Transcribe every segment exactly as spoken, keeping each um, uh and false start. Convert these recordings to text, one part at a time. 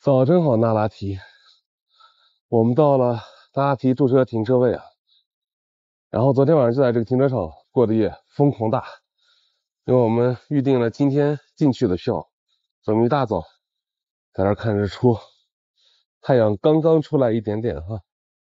早晨好，那拉提，我们到了那拉提驻车停车位啊。然后昨天晚上就在这个停车场过的夜，风狂大，因为我们预定了今天进去的票，所以我们一大早在那看日出，太阳刚刚出来一点点哈。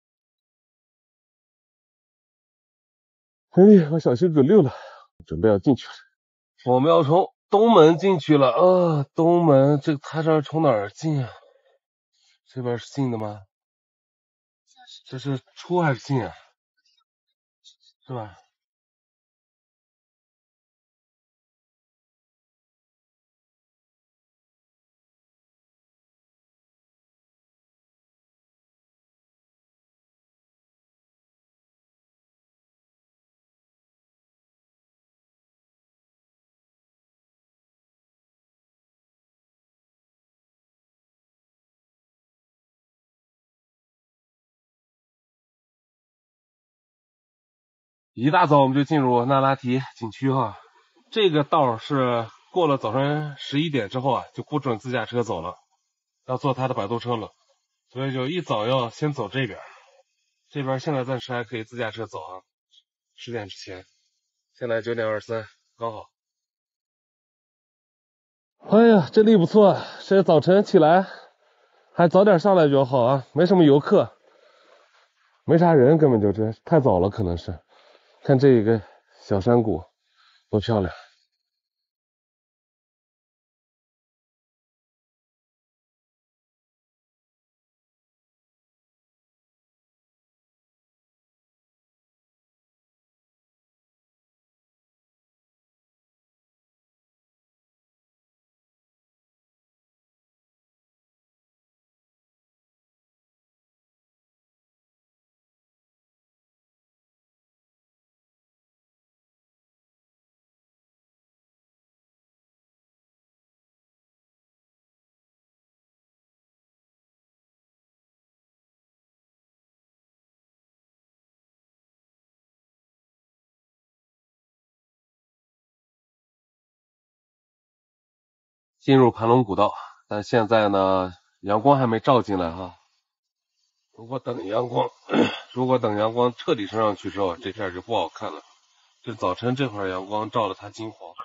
哎，我小心准六了，准备要进去了。我们要从东门进去了啊！东门这他这从哪儿进啊？这边是进的吗？这是出还是进啊？是吧？一大早我们就进入那拉提景区哈，这个道是过了早晨十一点之后啊，就不准自驾车走了，要坐他的摆渡车了，所以就一早要先走这边。这边现在暂时还可以自驾车走啊，十点之前，现在九点二十三，刚好。哎呀，这里不错，这早晨起来还早点上来比较好啊，没什么游客，没啥人，根本就这太早了，可能是。看这个小山谷多漂亮。进入盘龙古道，但现在呢，阳光还没照进来哈。如果等阳光，如果等阳光彻底升上去之后，这片就不好看了。这早晨这会儿阳光照了它金黄。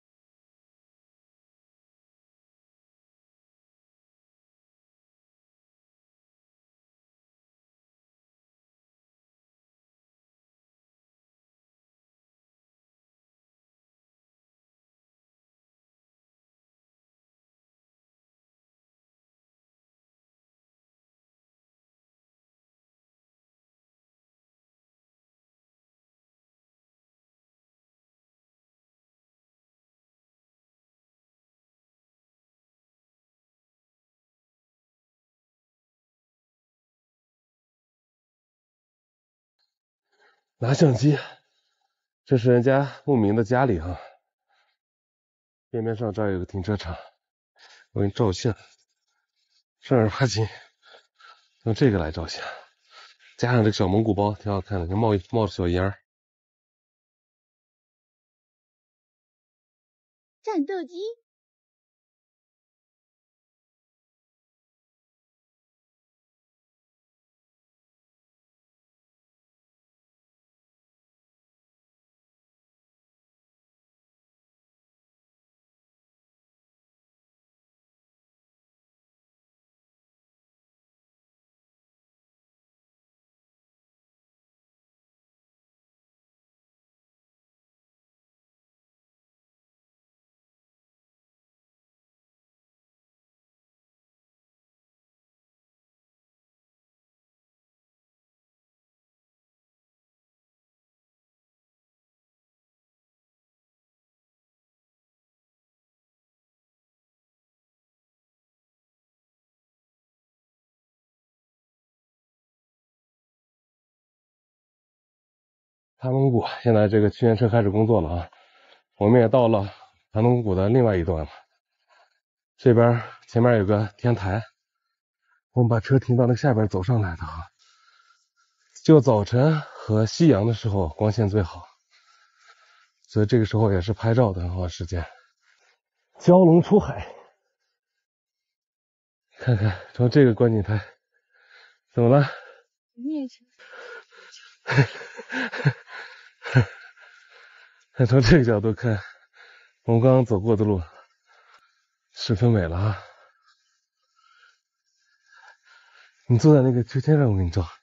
拿相机，这是人家牧民的家里哈。边边上这儿有个停车场，我给你照相，正儿八经用这个来照相，加上这个小蒙古包，挺好看的，跟冒冒着小烟儿。 战斗机。 盘龙谷现在这个救援车开始工作了啊，我们也到了盘龙谷的另外一端了。这边前面有个天台，我们把车停到那下边走上来的啊。就早晨和夕阳的时候光线最好，所以这个时候也是拍照的很好时间。蛟龙出海， 看看从这个观景台，怎么了？ 你也是。 看从这个角度看，我们刚刚走过的路十分美了啊！你坐在那个秋千上，我给你照。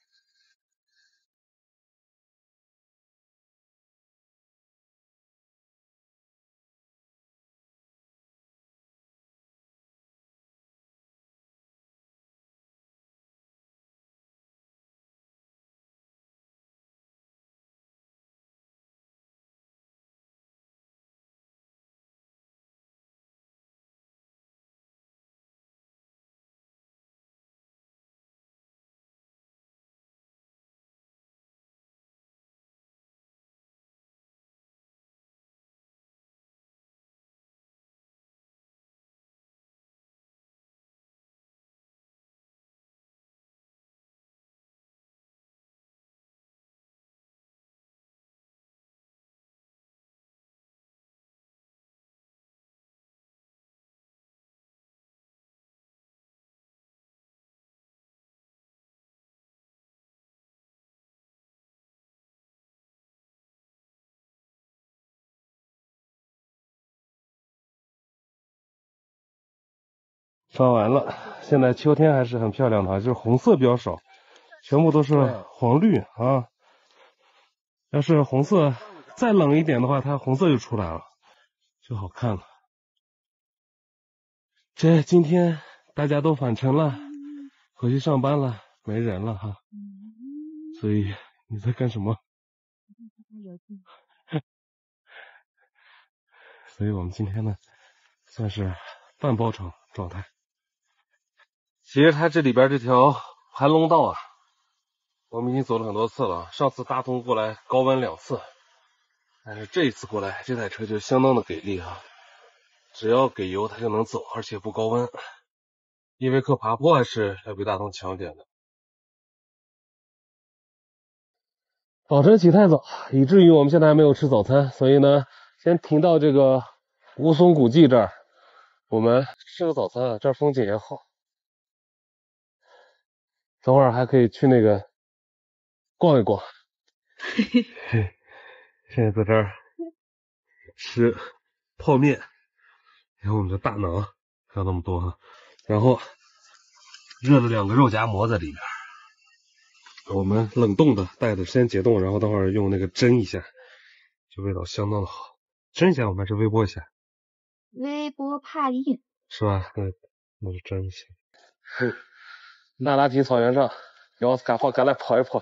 刷完了，现在秋天还是很漂亮的，就是红色比较少，全部都是黄绿啊。要是红色再冷一点的话，它红色就出来了，就好看了。这今天大家都返程了，回去上班了，没人了哈。所以你在干什么？所以我们今天呢，算是半包场状态。其实它这里边这条盘龙道啊，我们已经走了很多次了。上次大同过来高温两次，但是这一次过来这台车就相当的给力啊，只要给油它就能走，而且不高温。依维柯爬坡还是要比大同强点的。早晨起太早，以至于我们现在还没有吃早餐，所以呢，先停到这个乌松古迹这儿，我们吃个早餐啊，这儿风景也好。等会儿还可以去那个逛一逛。现在在这儿吃泡面，然后我们的大馕还有那么多哈，然后热了两个肉夹馍在里边，我们冷冻的带的先解冻，然后等会儿用那个蒸一下，就味道相当的好。蒸一下我们还是微波一下？ 微波怕硬， 是吧？那那就蒸一下。那拉提草原上，给奥斯卡放赶来跑一跑。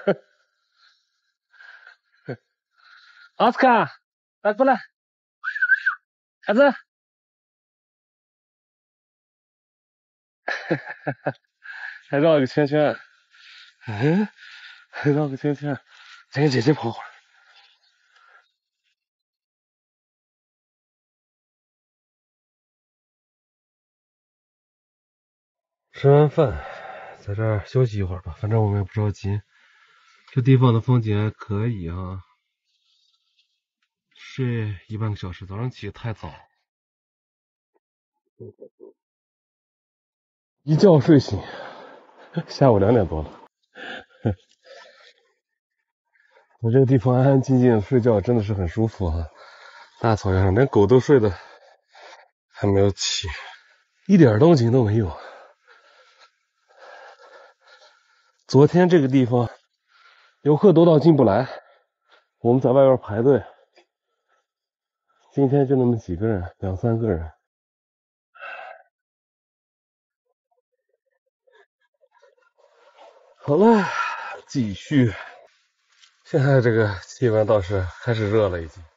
奥斯卡，来过来，孩子。还绕个圈圈，嗯，还绕个圈圈，再跟姐姐跑会儿。吃完饭，在这儿休息一会儿吧，反正我们也不着急。这地方的风景还可以啊。睡一半个小时，早上起太早，一觉睡醒，下午两点多了。我这个地方安安静静的睡觉真的是很舒服啊。大草原上连狗都睡的还没有起，一点动静都没有。昨天这个地方游客多到进不来，我们在外边排队，今天就那么几个人，两三个人。好了，继续。现在这个气温倒是开始热了，已经。